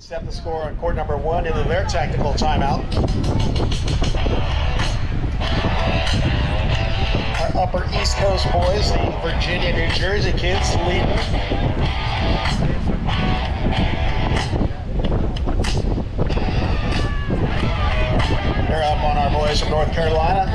Set the score on court number 1 into their tactical timeout. Our Upper East Coast boys, the Virginia, New Jersey kids, leading. They're up on our boys from North Carolina.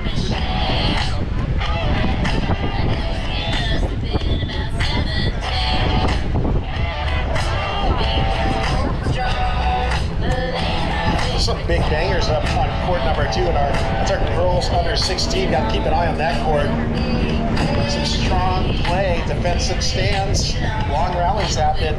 Some big bangers up on court number 2 in that's our girls under 16. Got to keep an eye on that court. Some strong play, defensive stands, long rallies happening.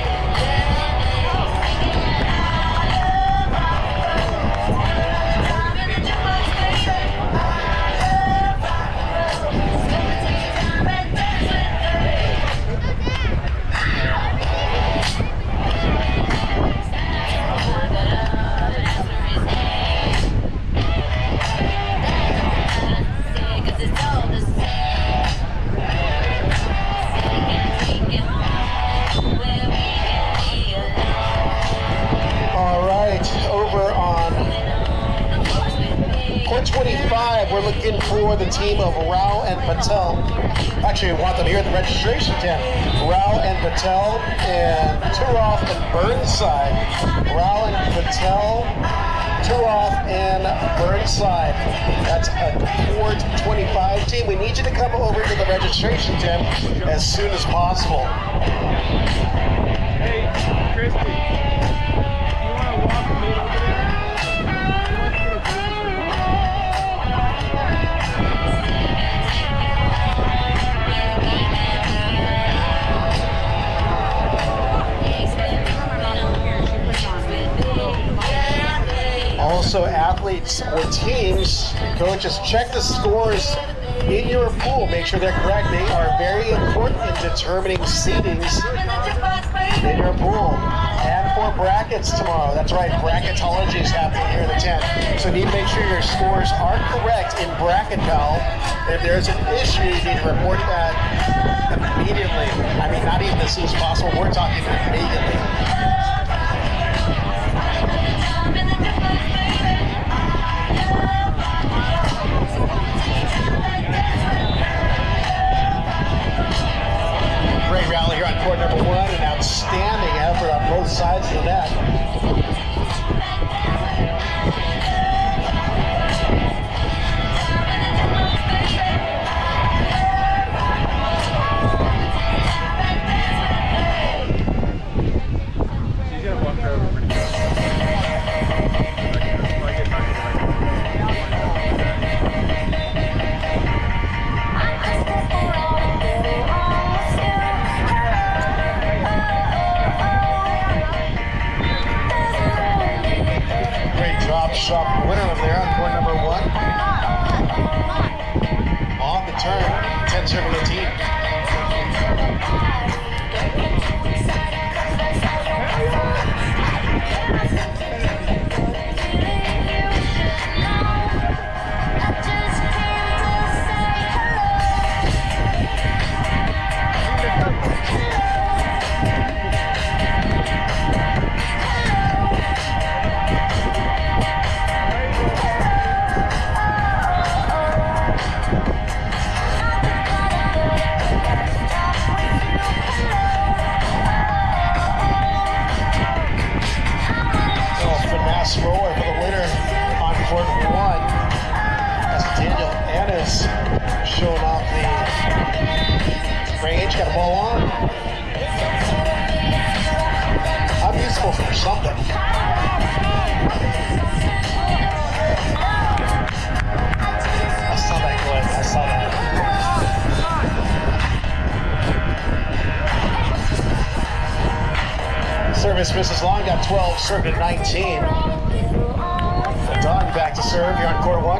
Court 25, we're looking for the team of Rao and Patel. Actually, we want them here at the registration tent. Rao and Patel and Turoff and Burnside. Rao and Patel, Turoff and Burnside. That's a Court 25 team. We need you to come over to the registration tent as soon as possible. Hey, Christy, you want to walk with me over there? Also, athletes or teams, coaches, check the scores in your pool. Make sure they're correct. They are very important in determining seedings in your pool. And for brackets tomorrow. That's right, bracketology is happening here in the tent. So you need to make sure your scores are correct in Bracket Pal. If there's an issue, you need to report that immediately. I mean, not even as soon as possible. We're talking immediately. Great rally here on court number 1. An outstanding effort on both sides of the net. Shot winner over there on court number 1. On the turn, 10 serving the team. Roller for the winner on court 1. That's Daniel Annis showing off the range. Got a ball on. I'm useful for something. I saw that, Glenn. I saw that. Service misses long, got 12, served at 19. Don back to serve here on court 1.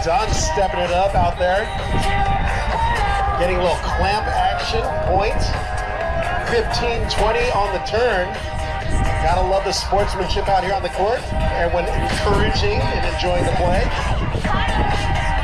Dunn stepping it up out there. Getting a little clamp action, point. 15-20 on the turn. Gotta love the sportsmanship out here on the court. Everyone encouraging and enjoying the play.